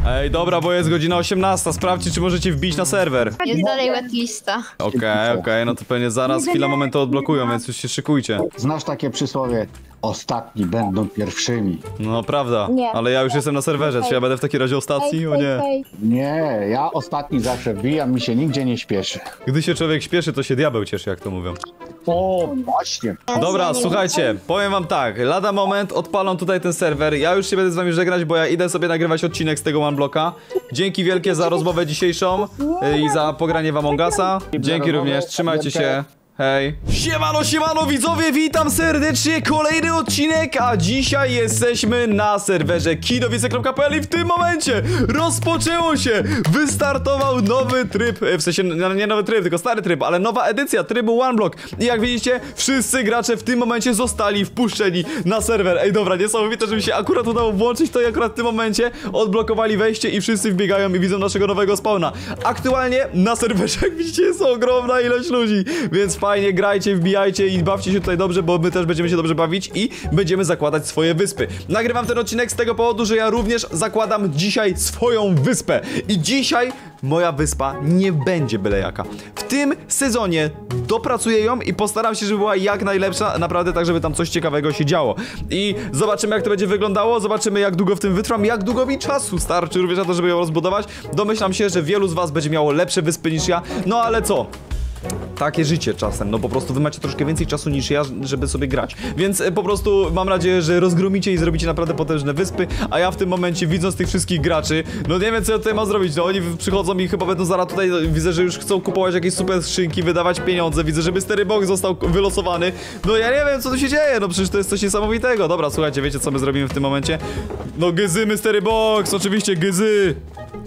Ej, dobra, bo jest godzina 18. Sprawdźcie, czy możecie wbić na serwer. Jest dalej wetlista. Okej, no to pewnie zaraz, chwila, moment to odblokują, więc już się szykujcie. Znasz takie przysłowie? Ostatni będą pierwszymi. No, prawda, Nie. ale ja już jestem na serwerze, czy ja będę w takim razie ostatni? O nie. Nie, ja ostatni zawsze wbijam, mi się nigdzie nie śpieszy. Gdy się człowiek śpieszy, to się diabeł cieszy, jak to mówią. O, właśnie. Dobra, słuchajcie, powiem wam tak, lada moment, odpalam tutaj ten serwer, ja już się będę z wami żegnać, bo ja idę sobie nagrywać odcinek z tego One Blocka. Dzięki wielkie za rozmowę dzisiejszą i za pogranie w Among Usa. Dzięki również, trzymajcie się. Hej. Siemano widzowie, witam serdecznie, kolejny odcinek, a dzisiaj jesteśmy na serwerze kidowice.pl i w tym momencie rozpoczęło się, wystartował nowy tryb, w sensie nie nowy tryb, tylko stary tryb, ale nowa edycja trybu One Block i jak widzicie, wszyscy gracze w tym momencie zostali wpuszczeni na serwer. Ej dobra, niesamowite, że mi się akurat udało włączyć to i akurat w tym momencie odblokowali wejście i wszyscy wbiegają i widzą naszego nowego spawna. Aktualnie na serwerze, jak widzicie, jest ogromna ilość ludzi, więc fajnie, grajcie, wbijajcie i bawcie się tutaj dobrze, bo my też będziemy się dobrze bawić i będziemy zakładać swoje wyspy. Nagrywam ten odcinek z tego powodu, że ja również zakładam dzisiaj swoją wyspę i dzisiaj moja wyspa nie będzie byle jaka. W tym sezonie dopracuję ją i postaram się, żeby była jak najlepsza, naprawdę tak, żeby tam coś ciekawego się działo. I zobaczymy, jak to będzie wyglądało, zobaczymy, jak długo w tym wytrwam, jak długo mi czasu starczy również na to, żeby ją rozbudować. Domyślam się, że wielu z was będzie miało lepsze wyspy niż ja, no ale co? Takie życie czasem, no po prostu wy macie troszkę więcej czasu niż ja, żeby sobie grać. Więc po prostu mam nadzieję, że rozgromicie i zrobicie naprawdę potężne wyspy, a ja w tym momencie, widząc tych wszystkich graczy, no nie wiem, co ja tutaj mam zrobić. No oni przychodzą i chyba będą zaraz tutaj, widzę, że już chcą kupować jakieś super skrzynki, wydawać pieniądze, widzę, że Mystery Box został wylosowany. No ja nie wiem, co tu się dzieje, no przecież to jest coś niesamowitego. Dobra, słuchajcie, wiecie, co my zrobimy w tym momencie? No gyzy, Mystery Box, oczywiście gyzy.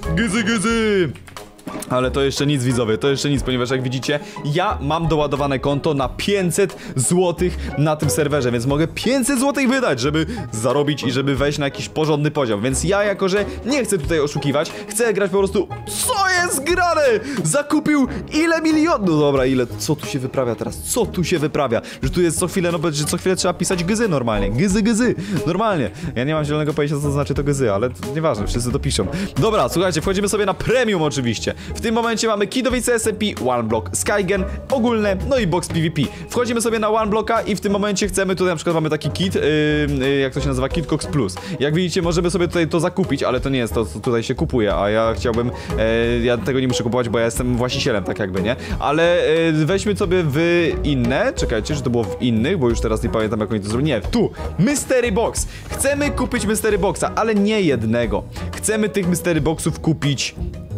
Gyzy. Ale to jeszcze nic, widzowie, to jeszcze nic, ponieważ jak widzicie, ja mam doładowane konto na 500 zł na tym serwerze, więc mogę 500 zł wydać, żeby zarobić i żeby wejść na jakiś porządny poziom. Więc ja, jako że nie chcę tutaj oszukiwać, chcę grać po prostu... Co jest grane? Zakupił ile milionów? No dobra, ile? Co tu się wyprawia teraz? Co tu się wyprawia? Że tu jest co chwilę, no że co chwilę trzeba pisać gyzy normalnie. Gyzy, normalnie. Ja nie mam zielonego pojęcia, co to znaczy to gyzy, ale to nieważne, wszyscy to piszą. Dobra, słuchajcie, wchodzimy sobie na premium oczywiście. W tym momencie mamy Kidowice SMP, One Block, Skygen, ogólne, no i box PvP. Wchodzimy sobie na One Blocka i w tym momencie chcemy, tutaj na przykład mamy taki kit, jak to się nazywa, Kit Cox Plus. Jak widzicie, możemy sobie tutaj to zakupić, ale to nie jest to, co tutaj się kupuje, a ja chciałbym, ja tego nie muszę kupować, bo ja jestem właścicielem, tak jakby, nie? Ale weźmy sobie w inne, czekajcie, że to było w innych, bo już teraz nie pamiętam, jak oni to zrobili. Nie, tu, Mystery Box. Chcemy kupić Mystery Boxa, ale nie jednego. Chcemy tych Mystery Boxów kupić...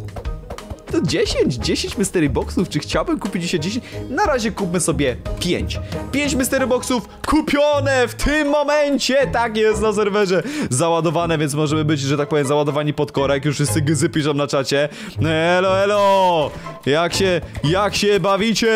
To 10 Mystery Boxów, czy chciałbym kupić dzisiaj 10? Na razie kupmy sobie 5. 5 Mystery Boxów kupione w tym momencie! Tak jest, na serwerze załadowane, więc możemy być, że tak powiem, załadowani pod korek. Już wszyscy gyzy piszą na czacie. Elo! Jak się bawicie?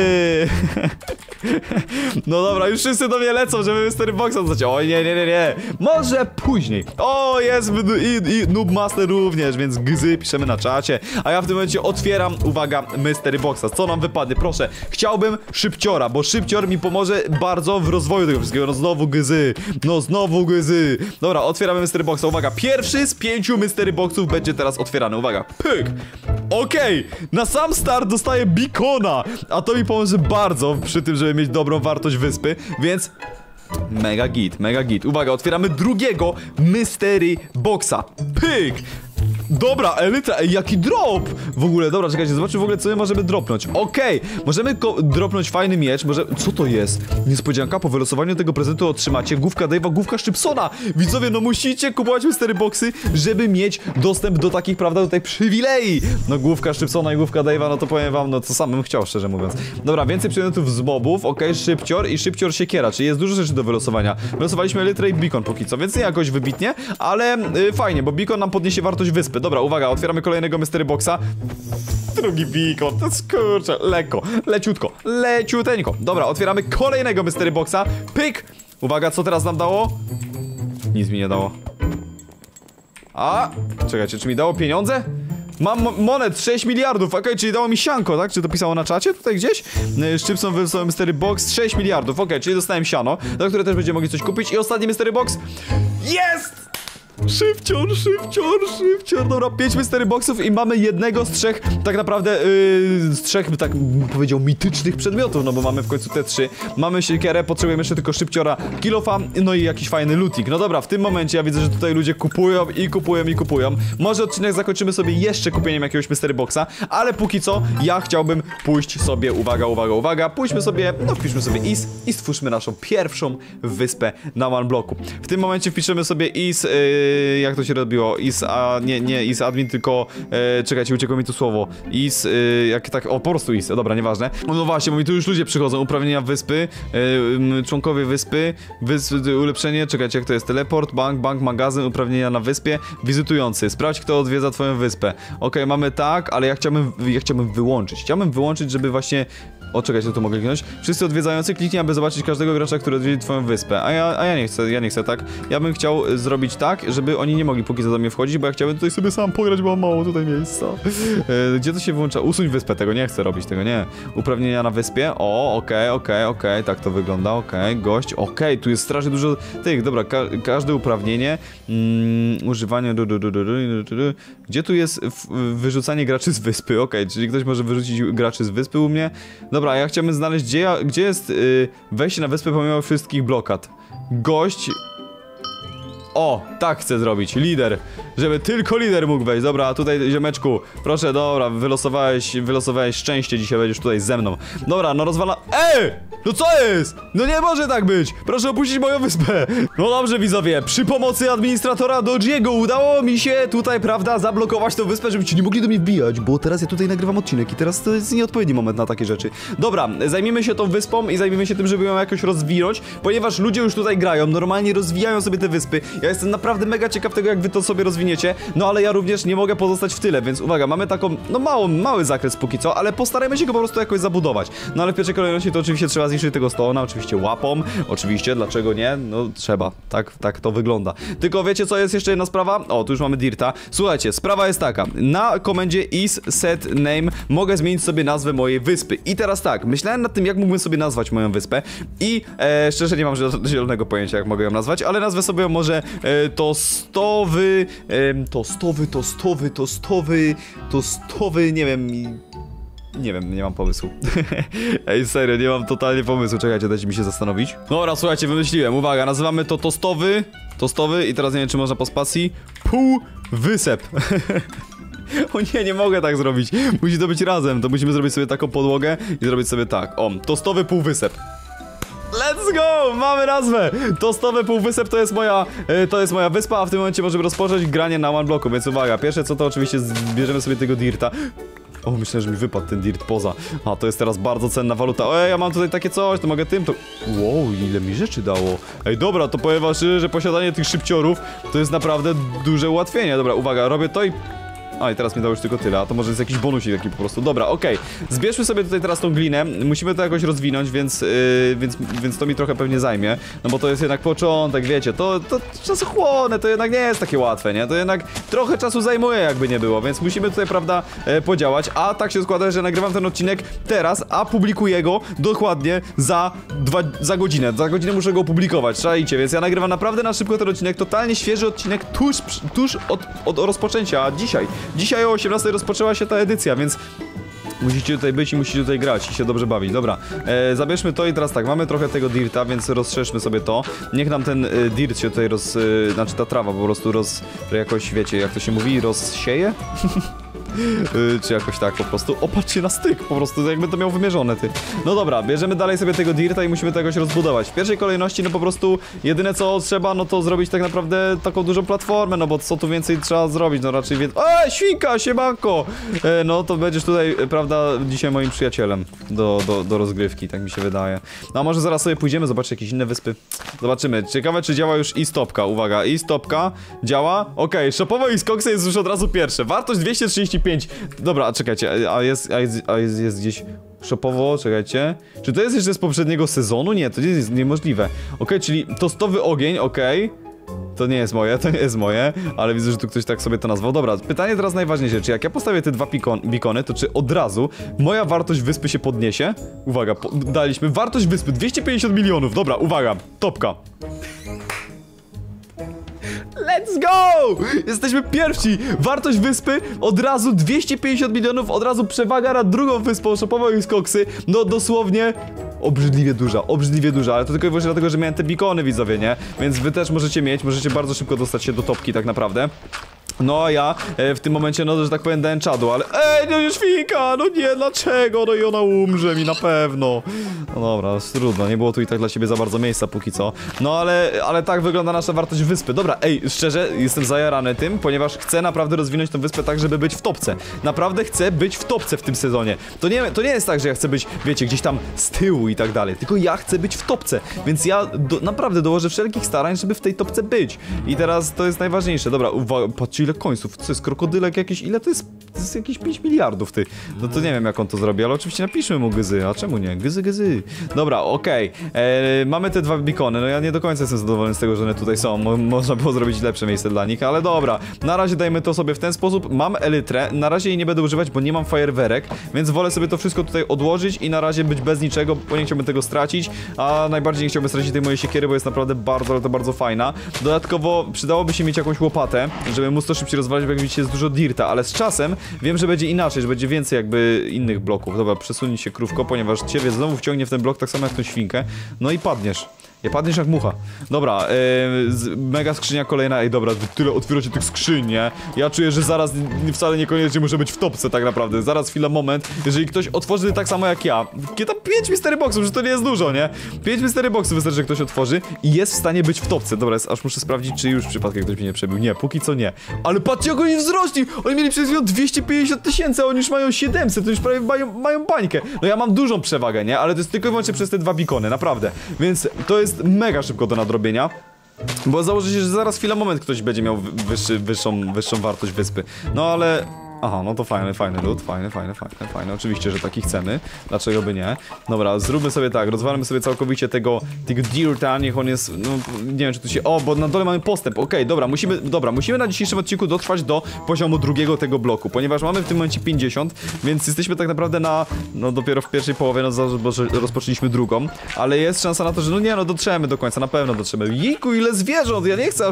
No dobra, już wszyscy do mnie lecą, żeby Mystery Boxa dostać. Oj, nie. Może później. O, jest i Noob Master również, więc gyzy piszemy na czacie. A ja w tym momencie otwieram, uwaga, Mystery Boxa. Co nam wypadnie? Proszę, chciałbym szybciora, bo szybcior mi pomoże bardzo w rozwoju tego wszystkiego. No znowu gyzy. Dobra, otwieramy Mystery Boxa. Uwaga, pierwszy z 5 Mystery Boxów będzie teraz otwierany. Uwaga, pyk. Okej, na sam start dostaję beacona, a to mi pomoże bardzo przy tym, żeby mieć dobrą wartość wyspy, więc... Mega git. Uwaga, otwieramy drugiego Mystery Boxa. Pyk! Dobra, Elytra, jaki drop! W ogóle, dobra, czekajcie, zobaczmy w ogóle, co my możemy dropnąć. Okej, możemy dropnąć fajny miecz, co to jest? Niespodzianka, po wylosowaniu tego prezentu otrzymacie główka Dave'a, główka Szczypsona. Widzowie, no musicie kupować Mystery Boxy, żeby mieć dostęp do takich, prawda, tutaj przywilei. No główka Szczypsona i główka Dave'a, no to powiem wam, no co sam bym chciał, szczerze mówiąc. Dobra, więcej przedmiotów z mobów, okej, szybcior i szybcior siekiera, czyli jest dużo rzeczy do wylosowania. Wylosowaliśmy Elytrę i Beacon póki co, więc nie jakoś wybitnie, ale fajnie, bo Beacon nam podniesie wartość wyspy. Dobra, uwaga, otwieramy kolejnego Mystery Boxa. Drugi beacon, to skurczę, lekko, leciuteńko. Dobra, otwieramy kolejnego Mystery Boxa. Pyk! Uwaga, co teraz nam dało? Nic mi nie dało. A, czekajcie, czy mi dało pieniądze? Mam monet 6 miliardów, okej, czyli dało mi sianko, tak? Czy to pisało na czacie tutaj gdzieś? Szczypson wylosował Mystery Box 6 miliardów, okej, czyli dostałem siano, za które też będziemy mogli coś kupić. I ostatni Mystery Box. Jest! Szybcior. Dobra, 5 mystery boxów i mamy jednego z 3, tak naprawdę, z 3, tak bym powiedział, mitycznych przedmiotów, no bo mamy w końcu te 3. Mamy siekierę, potrzebujemy jeszcze tylko szybciora, kilofa, no i jakiś fajny lootik. No dobra, w tym momencie ja widzę, że tutaj ludzie kupują. Może odcinek zakończymy sobie jeszcze kupieniem jakiegoś mystery boxa, ale póki co ja chciałbym pójść sobie, uwaga, pójdźmy sobie, no wpiszmy sobie IS i stwórzmy naszą pierwszą wyspę na one bloku. W tym momencie wpiszemy sobie IS, jak to się robiło? IS, nie IS admin, tylko, czekajcie, uciekło mi tu słowo. IS, jak tak, po prostu IS, dobra, nieważne. No właśnie, bo mi tu już ludzie przychodzą, uprawnienia wyspy, członkowie wyspy, ulepszenie, czekajcie, jak to jest? Teleport, bank, magazyn, uprawnienia na wyspie, wizytujący, sprawdź, kto odwiedza twoją wyspę. Okej, mamy tak, ale ja chciałbym wyłączyć, żeby właśnie... O, czekajcie, to mogę kliknąć. Wszyscy odwiedzający, kliknij, aby zobaczyć każdego gracza, który odwiedzi twoją wyspę. A ja nie chcę tak. Ja bym chciał zrobić tak, żeby oni nie mogli póki co do mnie wchodzić, bo ja chciałbym tutaj sobie sam pograć, bo mam mało tutaj miejsca. Gdzie to się wyłącza? Usuń wyspę, tego nie chcę robić, tego nie. Uprawnienia na wyspie. O, okej, tak to wygląda, gość, tu jest strasznie dużo tych, dobra, każde uprawnienie, używanie, gdzie tu jest wyrzucanie graczy z wyspy, czyli ktoś może wyrzucić graczy z wyspy u mnie. Dobra, ja chciałbym znaleźć, gdzie jest wejście na wyspę pomimo wszystkich blokad. Gość... O, tak chcę zrobić, lider. Żeby tylko lider mógł wejść. Dobra, tutaj ziomeczku, proszę, dobra, wylosowałeś szczęście, dzisiaj będziesz tutaj ze mną. Dobra, no rozwala... No co jest? No nie może tak być! Proszę opuścić moją wyspę! No dobrze, widzowie, przy pomocy administratora Dodgiego udało mi się tutaj, prawda, zablokować tą wyspę, żebyście nie mogli do mnie wbijać, bo teraz ja tutaj nagrywam odcinek i teraz to jest nieodpowiedni moment na takie rzeczy. Dobra, zajmijmy się tą wyspą i zajmijmy się tym, żeby ją jakoś rozwinąć, ponieważ ludzie już tutaj grają, normalnie rozwijają sobie te wyspy. Ja jestem naprawdę mega ciekaw tego, jak wy to sobie rozwiniecie, no ale ja również nie mogę pozostać w tyle, więc uwaga, mamy taką, no mały zakres póki co, ale postarajmy się go po prostu jakoś zabudować. No ale w pierwszej kolejności to oczywiście trzeba zniszczyć tego stona, oczywiście łapą, oczywiście, dlaczego nie? No trzeba, tak to wygląda. Tylko wiecie co jest jeszcze jedna sprawa? O, tu już mamy dirta. Słuchajcie, sprawa jest taka, na komendzie is set name mogę zmienić sobie nazwę mojej wyspy. I teraz tak, myślałem nad tym, jak mógłbym sobie nazwać moją wyspę i szczerze nie mam zielonego pojęcia, jak mogę ją nazwać, ale nazwę sobie ją może tostowy, nie wiem, nie mam pomysłu. Ej, serio, nie mam totalnie pomysłu. Czekajcie, dajcie mi się zastanowić. Dobra, słuchajcie, wymyśliłem. Uwaga, nazywamy to tostowy i teraz nie wiem, czy można po spacji. Półwysep. O nie mogę tak zrobić. Musi to być razem. To musimy zrobić sobie taką podłogę i zrobić sobie tak. O, tostowy półwysep. Let's go! Mamy nazwę! Tostowy półwysep to jest moja wyspa, a w tym momencie możemy rozpocząć granie na one bloku, więc uwaga, pierwsze co to oczywiście zbierzemy sobie tego dirta. O, myślę, że mi wypadł ten dirt poza. A, to jest teraz bardzo cenna waluta. Ej, ja mam tutaj takie coś, to mogę tym, to... Wow, ile mi rzeczy dało. Ej, dobra, to powiem wam szczerze, że posiadanie tych szybciorów to jest naprawdę duże ułatwienie. Dobra, uwaga, robię to i... A, i teraz mi dało już tylko tyle, a to może jest jakiś bonusik taki po prostu. Dobra, okej. Zbierzmy sobie tutaj teraz tą glinę. Musimy to jakoś rozwinąć, więc to mi trochę pewnie zajmie. No bo to jest jednak początek, wiecie, to czasochłonne, to jednak nie jest takie łatwe, nie? To jednak trochę czasu zajmuje, jakby nie było, więc musimy tutaj, prawda, podziałać. A tak się składa, że nagrywam ten odcinek teraz, a publikuję go dokładnie za godzinę. Za godzinę muszę go opublikować, czajcie, więc ja nagrywam naprawdę na szybko ten odcinek, totalnie świeży odcinek, tuż od rozpoczęcia, dzisiaj. Dzisiaj o 18 rozpoczęła się ta edycja, więc musicie tutaj być i musicie tutaj grać i się dobrze bawić. Dobra, zabierzmy to i teraz tak, mamy trochę tego dirta, więc rozszerzmy sobie to. Niech nam ten dirt się tutaj znaczy ta trawa po prostu jakoś, wiecie, jak to się mówi, rozsieje? Czy jakoś tak po prostu. Opatrzcie na styk, po prostu jakby to miał wymierzone, ty. No dobra, bierzemy dalej sobie tego dirta i musimy to jakoś rozbudować. W pierwszej kolejności, no po prostu jedyne co trzeba, no to zrobić tak naprawdę taką dużą platformę, no bo co tu więcej trzeba zrobić, no raczej świnka, siemanko! No to będziesz tutaj, prawda, dzisiaj moim przyjacielem do rozgrywki, tak mi się wydaje. No a może zaraz sobie pójdziemy, zobaczyć jakieś inne wyspy. Zobaczymy. Ciekawe, czy działa już i-stopka. Uwaga, i-stopka działa. Okej, shopowo i skoksy jest już od razu pierwsze. Wartość 235. Dobra, czekajcie, a jest gdzieś shopowo, czekajcie. Czy to jest jeszcze z poprzedniego sezonu? Nie, to jest niemożliwe. Okej, czyli tostowy ogień, okej. To nie jest moje, ale widzę, że tu ktoś tak sobie to nazwał. Dobra, pytanie teraz najważniejsze, czy jak ja postawię te dwa bikony, to czy od razu moja wartość wyspy się podniesie? Uwaga, daliśmy wartość wyspy 250 milionów, dobra, uwaga, topka. let's go! Jesteśmy pierwsi! Wartość wyspy od razu 250 milionów, od razu przewaga nad drugą wyspą, Szopowo i Skoksy. No dosłownie obrzydliwie duża, ale to tylko i wyłącznie dlatego, że miałem te bikony, widzowie, nie? Więc wy też możecie mieć, możecie bardzo szybko dostać się do topki tak naprawdę. No a ja w tym momencie, no że tak powiem, dałem czadu, ale no już świnka, no nie, dlaczego? No i ona umrze mi na pewno. No dobra, trudno, nie było tu i tak dla siebie za bardzo miejsca póki co. No ale tak wygląda nasza wartość wyspy. Dobra, szczerze, jestem zajarany tym, ponieważ chcę naprawdę rozwinąć tę wyspę tak, żeby być w topce. Naprawdę chcę być w topce w tym sezonie. To nie jest tak, że ja chcę być, wiecie, gdzieś tam z tyłu i tak dalej, tylko ja chcę być w topce, więc ja naprawdę dołożę wszelkich starań, żeby w tej topce być. I teraz to jest najważniejsze. Dobra, uwaga, patrzcie ile końców, co jest krokodylek jakiś, ile to jest? To jest jakieś 5 miliardów, ty. No to nie wiem jak on to zrobi, ale oczywiście napiszmy mu gyzy, a czemu nie? Gyzy. Dobra, okej. Mamy te dwa bikony, no ja nie do końca jestem zadowolony z tego, że one tutaj są. Można było zrobić lepsze miejsce dla nich, ale dobra. Na razie dajmy to sobie w ten sposób. Mam elytrę, na razie jej nie będę używać, bo nie mam fajerwerek, więc wolę sobie to wszystko tutaj odłożyć i na razie być bez niczego, bo nie chciałbym tego stracić, a najbardziej nie chciałbym stracić tej mojej siekiery, bo jest naprawdę bardzo, ale to bardzo fajna. Dodatkowo przydałoby się mieć jakąś łopatę, żeby móc to szybciej rozwalić, bo jak widzicie jest dużo dirta, ale z czasem wiem, że będzie inaczej, że będzie więcej jakby innych bloków. Dobra, przesuń się krówko, ponieważ ciebie znowu wciągnie w ten blok tak samo jak tą świnkę, no i padniesz. Nie padniesz jak mucha. Dobra, mega skrzynia kolejna. Ej, dobra, tyle otwieracie tych skrzyń, nie? Ja czuję, że zaraz wcale niekoniecznie muszę być w topce tak naprawdę. Zaraz, chwila, moment. Jeżeli ktoś otworzy tak samo jak ja. Tam 5 mystery boxów, że to nie jest dużo, nie? 5 mystery boxów wystarczy, że ktoś otworzy i jest w stanie być w topce. Dobra, aż muszę sprawdzić, czy już przypadkiem ktoś mnie nie przebił. Nie, póki co nie. Ale patrzcie, jak oni wzrośli! Oni mieli przed chwilą 250 000, a oni już mają 700, to już prawie mają bańkę. No ja mam dużą przewagę, nie? Ale to jest tylko i wyłącznie przez te dwa bikony, naprawdę. Więc to jest mega szybko do nadrobienia. Bo założę się, że zaraz chwila moment ktoś będzie miał wyższą wartość wyspy. No ale... Aha, no to fajny lód, fajny. Oczywiście, że taki chcemy. Dlaczego by nie? Dobra, zróbmy sobie tak, rozwalmy sobie całkowicie tego dirta, niech on jest, no nie wiem czy tu się, bo na dole mamy postęp, okej, musimy na dzisiejszym odcinku dotrwać do poziomu drugiego tego bloku, ponieważ mamy w tym momencie 50, więc jesteśmy tak naprawdę no dopiero w pierwszej połowie, no bo rozpoczęliśmy drugą, ale jest szansa na to, że dotrzemy do końca, na pewno dotrzemy. Jejku, ile zwierząt, ja nie chcę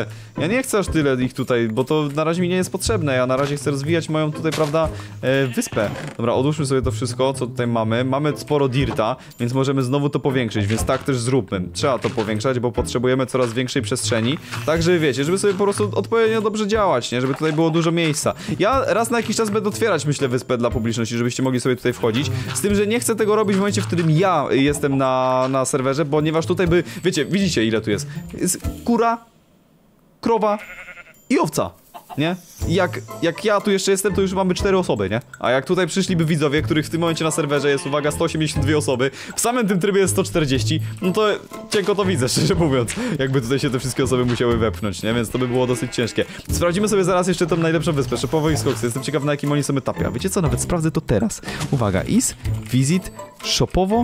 aż tyle ich tutaj, bo to na razie mi nie jest potrzebne, ja na razie chcę rozwijać moją tutaj, prawda, wyspę. Dobra, odłóżmy sobie to wszystko, co tutaj mamy. Mamy sporo dirta, więc możemy znowu to powiększyć, więc tak też zróbmy. Trzeba to powiększać, bo potrzebujemy coraz większej przestrzeni. Tak, żeby wiecie, żeby sobie po prostu odpowiednio dobrze działać, nie? Żeby tutaj było dużo miejsca. Ja raz na jakiś czas będę otwierać, myślę, wyspę dla publiczności, żebyście mogli sobie tutaj wchodzić. Z tym, że nie chcę tego robić w momencie, w którym ja jestem na serwerze, ponieważ tutaj wiecie, widzicie ile tu jest. Jest kura, krowa i owca. Nie? Jak ja tu jeszcze jestem, to już mamy 4 osoby, nie? A jak tutaj przyszliby widzowie, których w tym momencie na serwerze jest, uwaga, 182 osoby, w samym tym trybie jest 140, no to cienko to widzę, szczerze mówiąc, jakby tutaj się te wszystkie osoby musiały wepchnąć, nie? Więc to by było dosyć ciężkie. Sprawdzimy sobie zaraz jeszcze tą najlepszą wyspę, Szopowo i Skoksy. Jestem ciekaw, na jakim oni są etapie. A wiecie co? Nawet sprawdzę to teraz. Uwaga, visit Szopowo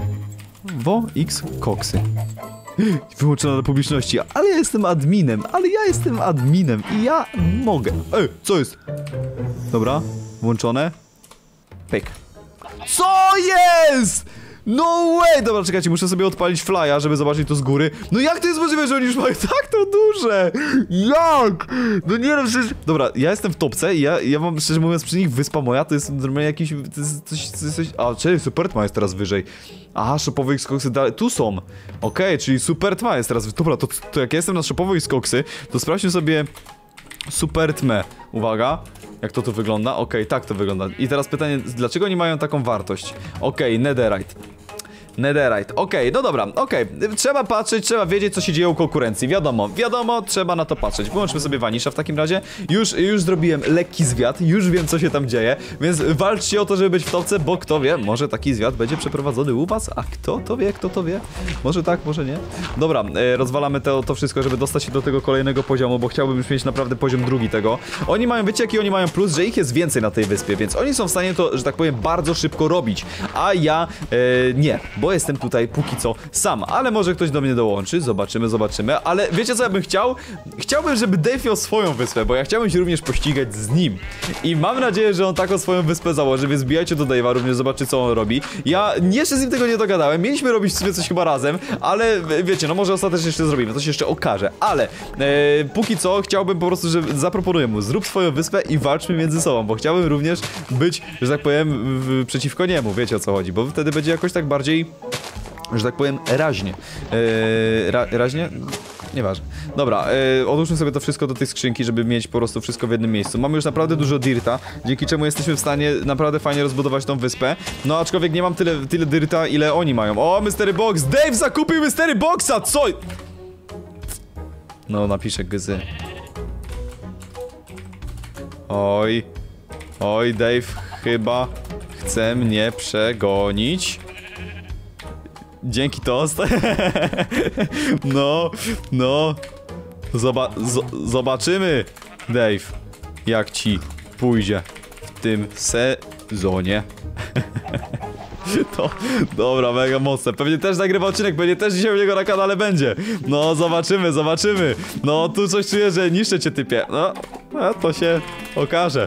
x Koksy. Wyłączona do publiczności, ale ja jestem adminem i ja mogę. Co jest? Dobra, włączone. Pyk. Co jest? No way! Dobra, czekajcie, muszę sobie odpalić flya, żeby zobaczyć to z góry. No jak to jest możliwe, że oni już mają tak to duże? Jak? No nie wiem, przecież... Dobra, ja jestem w topce i ja mam, szczerze mówiąc, przy nich wyspa moja to jest normalnie jakiś... To jest coś... A, czyli Supertma jest teraz wyżej. Aha, Szopowo i Skoksy dalej... Tu są. Okej, czyli Supertma jest teraz... Dobra, to jak ja jestem na Szopowo i Skoksy, to sprawdźmy sobie... Supertmę. Uwaga. Jak to tu wygląda? Okej, tak to wygląda. I teraz pytanie, dlaczego nie mają taką wartość? Okej, Netherite, okej, no dobra, okej. Trzeba patrzeć, trzeba wiedzieć, co się dzieje u konkurencji. Wiadomo, trzeba na to patrzeć. Wyłączmy sobie Vanisha w takim razie. Już zrobiłem lekki zwiat, już wiem, co się tam dzieje, więc walczcie o to, żeby być w topce, bo kto wie, może taki zwiat będzie przeprowadzony u was, a kto to wie? Może tak, może nie. Dobra, rozwalamy to wszystko, żeby dostać się do tego kolejnego poziomu, bo chciałbym już mieć naprawdę poziom drugi tego. Oni mają, wiecie jaki oni mają plus? Że ich jest więcej na tej wyspie, więc oni są w stanie to, że tak powiem, bardzo szybko robić, a ja nie, bo jestem tutaj póki co sam, ale może ktoś do mnie dołączy, zobaczymy, ale wiecie co ja bym chciał? Chciałbym, żeby Dave miał swoją wyspę, bo ja chciałbym się również pościgać z nim i mam nadzieję, że on taką swoją wyspę założy, więc wbijajcie do Dave'a, również zobaczyć co on robi. Ja jeszcze z nim tego nie dogadałem, mieliśmy robić sobie coś chyba razem, ale wiecie, no może ostatecznie jeszcze zrobimy, to się jeszcze okaże, ale póki co chciałbym po prostu, że zaproponuję mu, zrób swoją wyspę i walczmy między sobą, bo chciałbym również być, że tak powiem, przeciwko niemu, wiecie o co chodzi, bo wtedy będzie jakoś tak bardziej, że tak powiem, raźnie. Raźnie? Nieważne. Dobra, odłóżmy sobie to wszystko do tej skrzynki, żeby mieć po prostu wszystko w jednym miejscu. Mamy już naprawdę dużo dirta, dzięki czemu jesteśmy w stanie naprawdę fajnie rozbudować tą wyspę. No aczkolwiek nie mam tyle dirta, ile oni mają. O, Mystery Box! Dave zakupił Mystery Boxa! Co? No, napiszę gzy. Oj. Oj, Dave chyba chce mnie przegonić. Dzięki tost. No. Zobaczymy, Dave, jak ci pójdzie w tym sezonie. To, dobra, mega mocne. Pewnie też nagrywa odcinek, pewnie też dzisiaj u niego na kanale będzie. No, zobaczymy. No, tu coś czuję, że niszczę cię, typie. No, a to się okaże.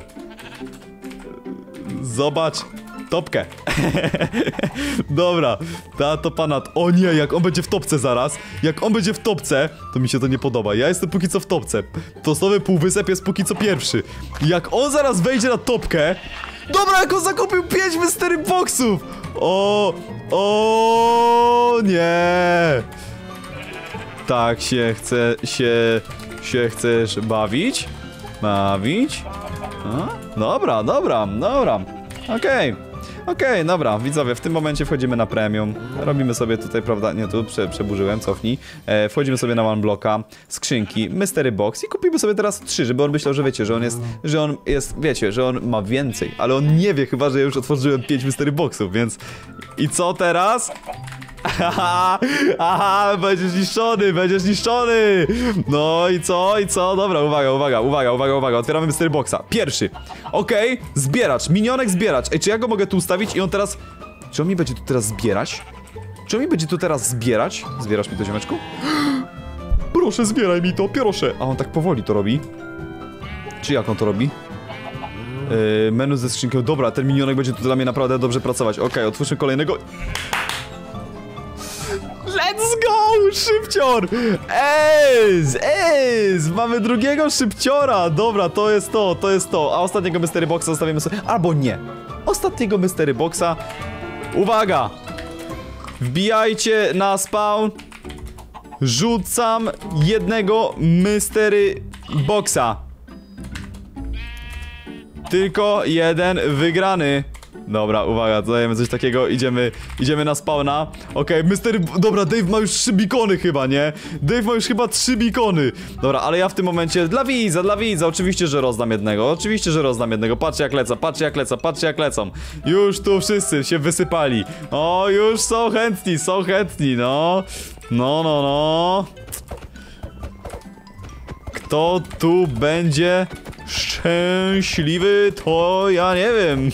Zobacz topkę. Dobra, to pana. O nie, jak on będzie w topce zaraz. Jak on będzie w topce, to mi się to nie podoba. Ja jestem póki co w topce. Tostowy półwysep jest póki co pierwszy. Jak on zaraz wejdzie na topkę. Dobra, jak on zakupił 5 Mystery Boxów. O nie. Tak się chcesz bawić? A? Dobra. Okej, dobra, widzowie, w tym momencie wchodzimy na premium. Robimy sobie tutaj, prawda, nie, tu przeburzyłem, cofnij. Wchodzimy sobie na one blocka, skrzynki, Mystery Box i kupimy sobie teraz 3, żeby on myślał, że wiecie, wiecie, że on ma więcej. Ale on nie wie chyba, że ja już otworzyłem 5 Mystery Boxów, więc... I co teraz? Aha, będziesz niszczony! No i co? Dobra, uwaga, otwieramy Mystery Boxa. Pierwszy. Okej, zbieracz, minionek zbieracz. Ej, czy ja go mogę tu ustawić i on teraz... Czy on mi będzie tu teraz zbierać? Zbierasz mi to, ziomeczku? Proszę, zbieraj mi to, proszę. A on tak powoli to robi. Czy jak on to robi? Menu ze skrzynką. Dobra, ten minionek będzie tu dla mnie naprawdę dobrze pracować. Okej, otwórzmy kolejnego. Let's go! Szybcior! Mamy drugiego szybciora! Dobra, to jest to. A ostatniego Mystery Boxa zostawimy sobie... Albo nie. Ostatniego Mystery Boxa. Uwaga! Wbijajcie na spawn. Rzucam jednego Mystery Boxa. Tylko jeden wygrany. Dobra, uwaga, dodajemy coś takiego, idziemy na spawna. Okej, dobra, Dave ma już 3 bikony chyba, nie? Dave ma już chyba 3 bikony. Dobra, ale ja w tym momencie, dla widza, oczywiście, że rozdam jednego. Patrzcie jak lecą. Już tu wszyscy się wysypali. O, już są chętni, no. No. Kto tu będzie szczęśliwy, to ja nie wiem.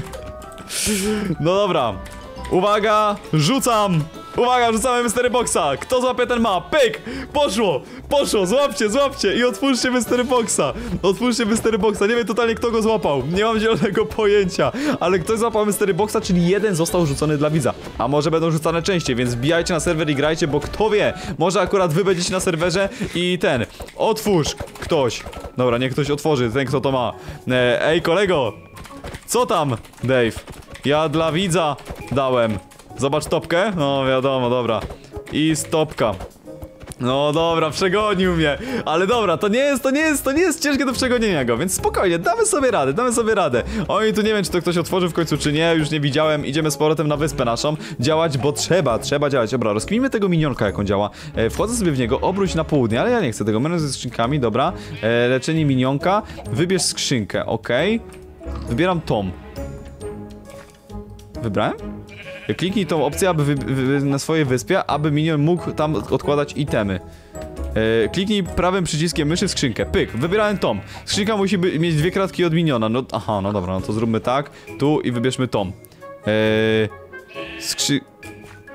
No dobra. Uwaga, rzucamy Mystery Boxa. Kto złapie, ten ma. Pyk, poszło, złapcie i otwórzcie Mystery Boxa. Nie wiem totalnie, kto go złapał. Nie mam zielonego pojęcia. Ale ktoś złapał Mystery Boxa, czyli jeden został rzucony dla widza. A może będą rzucane częściej, więc wbijajcie na serwer i grajcie, bo kto wie, może akurat wy będziecie na serwerze i otwórz ktoś. Dobra, niech ktoś otworzy, ten kto to ma. Ej, kolego, co tam, Dave? Ja dla widza dałem. Zobacz topkę? No wiadomo, dobra. I stopka. No dobra, przegonił mnie. Ale dobra, to nie jest ciężkie do przegonienia go, więc spokojnie, damy sobie radę. Oj, tu nie wiem, czy to ktoś otworzył w końcu, czy nie, już nie widziałem. Idziemy z powrotem na wyspę naszą. Działać, bo trzeba działać. Dobra, rozkminimy tego minionka, jak on działa. Wchodzę sobie w niego, obróć na południe, ale ja nie chcę tego. Menu ze skrzynkami, dobra. Leczenie minionka. Wybierz skrzynkę, okej. Wybieram tom. Wybrałem? Kliknij tą opcję, aby na swojej wyspie, aby minion mógł tam odkładać itemy. Kliknij prawym przyciskiem myszy w skrzynkę. Pyk, wybierałem tom. Skrzynka musi mieć 2 kratki od miniona. No, aha, no dobra, no to zróbmy tak. Tu i wybierzmy tom.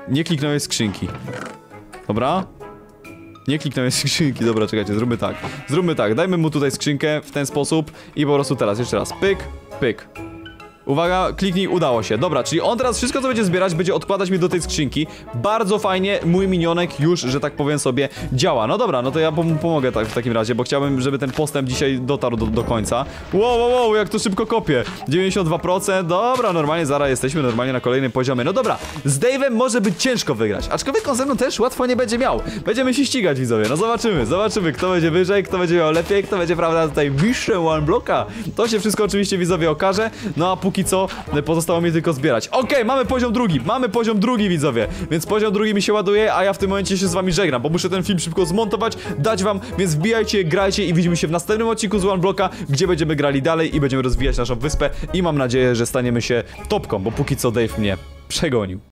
Nie kliknąłeś skrzynki. Dobra? Nie kliknąłeś skrzynki, dobra, czekajcie, zróbmy tak. Zróbmy tak, dajmy mu tutaj skrzynkę w ten sposób i po prostu teraz, jeszcze raz, pyk, pyk. Uwaga, kliknij, udało się. Dobra, czyli on teraz wszystko, co będzie zbierać, będzie odkładać mi do tej skrzynki. Bardzo fajnie, mój minionek już, że tak powiem sobie, działa. No dobra, no to ja pomogę tak w takim razie, bo chciałbym, żeby ten postęp dzisiaj dotarł do końca. Wow, jak to szybko kopie. 92%, dobra, normalnie, zaraz jesteśmy normalnie na kolejnym poziomie. No dobra, z Dave'em może być ciężko wygrać, aczkolwiek on ze mną też łatwo nie będzie miał. Będziemy się ścigać, widzowie, no zobaczymy, kto będzie wyżej, kto będzie miał lepiej, kto będzie, prawda, tutaj wyższe one blocka. To się wszystko oczywiście, widzowie, okaże, no a póki co pozostało mi tylko zbierać. Okej, mamy poziom drugi, widzowie, więc poziom drugi mi się ładuje, a ja w tym momencie się z wami żegnam, bo muszę ten film szybko zmontować, dać wam, więc wbijajcie, grajcie i widzimy się w następnym odcinku z One Blocka, gdzie będziemy grali dalej i będziemy rozwijać naszą wyspę i mam nadzieję, że staniemy się topką, bo póki co Dave mnie przegonił.